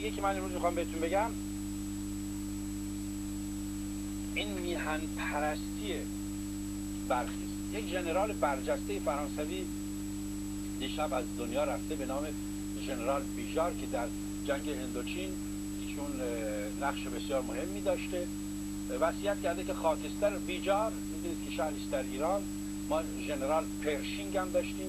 دیگه که من امروز میخوام بهتون بگم این میهن پرستی برخی است. یک ژنرال برجسته فرانسوی دیشب از دنیا رفته به نام ژنرال بیژار که در جنگ هندوچین ایشون نقش بسیار مهمی داشته. وصیت کرده که خاکستر بیجار، میدونید که شهری است در ایران. ما ژنرال پرشینگ هم داشتیم،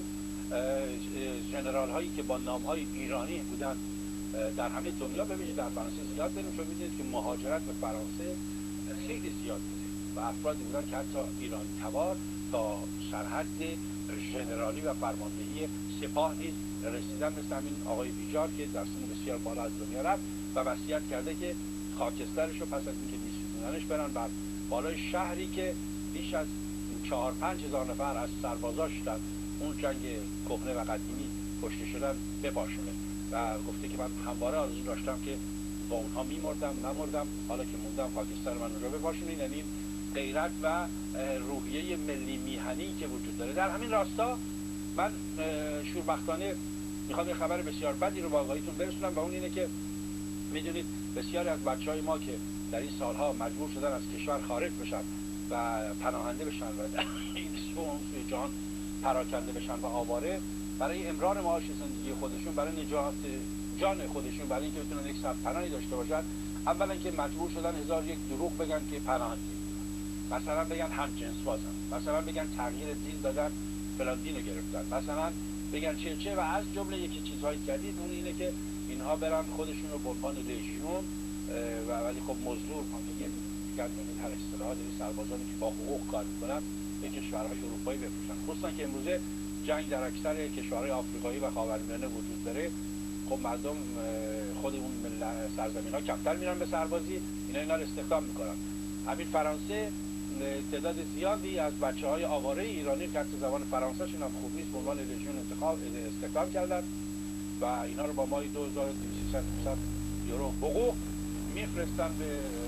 ژنرال هایی که با نام های ایرانی بودن در همه دنیا، به ویژه در فرانسه زیاد داریم، چون میدونید که مهاجرت به فرانسه خیلی زیاد بوده و افرادی بودن که حتی ایرانی تبار تا سرحد ژنرالی و فرماندهی سپاه نیز رسیدن، مثل همین آقای بیجار که در سن بسیار بالا از دنیا رفت و وصیت کرده که خاکسترش رو پس از اینکه میسوزوننش برن بر بالای شهری که بیش از 4-5 هزار نفر از سربازاش در اون جنگ کهنه و قدیمی کشته شدن بپاشونه و گفته که من همواره آرزو داشتم که با اونها میمردم، نمردم، حالا که موندم خاکستر من اونجا بپاشونین. یعنی غیرت و روحیه ملی میهنی که وجود داره. در همین راستا من شوربختانه میخوام یه خبر بسیار بدی رو با آقایتون برسونم و اون اینه که میدونید بسیاری از بچهای ما که در این سالها مجبور شدن از کشور خارج بشن و پناهنده بشن و در این سوی جهان پراکنده بشن و آواره، برای امرار معاش زندگی خودشون، برای نجات جان خودشون، برای اینکه بتونن یک سرپناهی داشته باشن، اولا که مجبور شدن هزار یک دروغ بگن که پناهنده، مثلا بگن همجنس بازن، مثلا بگن تغییر دین دادن فلان دین رو گرفتن، مثلا بگن چه و از جمله یکی چیزهای جدید اون اینه که اینها برن خودشون رو به عنوان لژیون و ولی خب مزدور میگن هر اصطلاحات سربازانی که با حقوق کار میکنن به کشورهای اروپایی بفروشن. خصوصا که امروزه جنگ در اکثر کشورهای آفریقایی و خاورمیانه وجود داره، خب مردم خود اون سرزمین ها کمتر میرن به سربازی، اینا رو استخدام میکنن. همین فرانسه تعداد زیادی از بچه‌های آواره ایرانی که حتی زبان فرانسه‌شون هم خوب نیست به عنوان لژیون استخدام کردن و اینا رو با ماهی 2200 یورو حقوق میفرستن به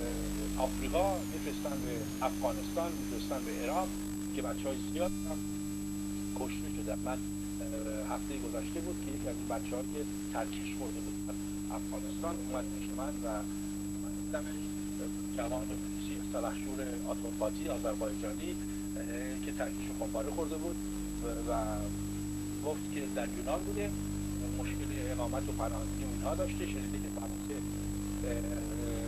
آفریقا، میفرستن به افغانستان، میفرستن به عراق که بچه‌های زیاد هم کشته شدن. من هفته گذشته بود که یکی از بچه‌ها که ترکش خورده بود افغانستان اومد پیش من و من دیدمش، جوان سلحشور آتورپاتی آذربایجانی که ترکش خمپاره خورده بود و گفت که در یونان بوده، مشکل اقامت و پناهندگی اینها داشته، شنیده که فرانسه